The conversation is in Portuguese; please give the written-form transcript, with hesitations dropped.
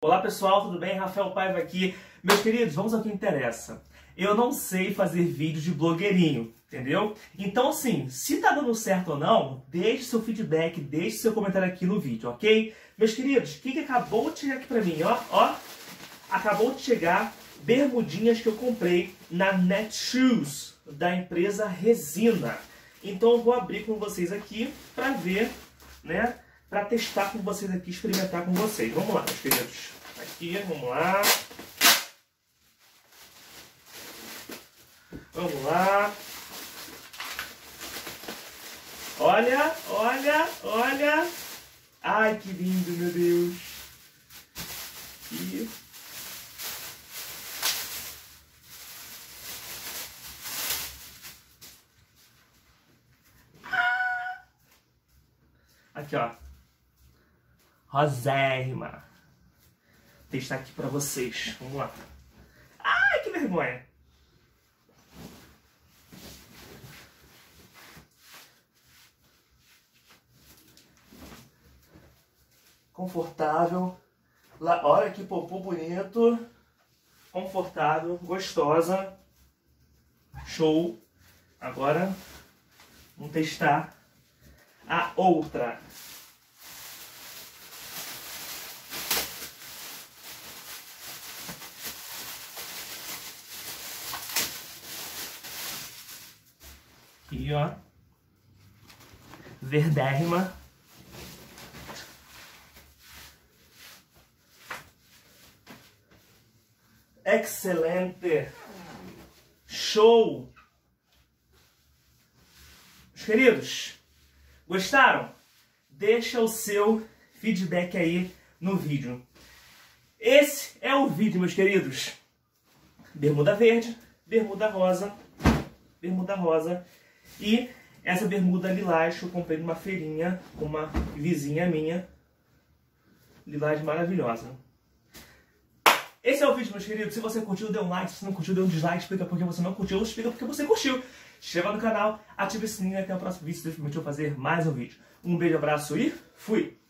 Olá pessoal, tudo bem? Rafael Paiva aqui. Meus queridos, vamos ao que interessa. Eu não sei fazer vídeo de blogueirinho, entendeu? Então assim, se tá dando certo ou não, deixe seu feedback, deixe seu comentário aqui no vídeo, ok? Meus queridos, o que acabou de chegar aqui pra mim, ó? Acabou de chegar bermudinhas que eu comprei na Netshoes, da empresa Resina. Então eu vou abrir com vocês aqui pra ver, né? Para testar com vocês aqui, experimentar com vocês. Vamos lá, meus queridos. Aqui, vamos lá. Vamos lá. Olha, olha, olha. Ai, que lindo, meu Deus. E... aqui, ó. Rosérrima. Vou testar aqui pra vocês. Vamos lá. Ai, que vergonha. Confortável. Lá, olha que popô bonito. Confortável, gostosa. Show. Agora, vamos testar a outra. Aqui, ó. Verdérrima. Excelente. Show. Meus queridos, gostaram? Deixa o seu feedback aí no vídeo. Esse é o vídeo, meus queridos. Bermuda verde, bermuda rosa, bermuda rosa. E essa bermuda lilás que eu comprei numa feirinha com uma vizinha minha. Lilás maravilhosa. Esse é o vídeo, meus queridos. Se você curtiu, dê um like. Se não curtiu, dê um dislike. Explica porque você não curtiu, explica porque você curtiu. Se inscreva no canal, ative o sininho e até o próximo vídeo. Se Deus permitiu fazer mais um vídeo. Um beijo, abraço e fui!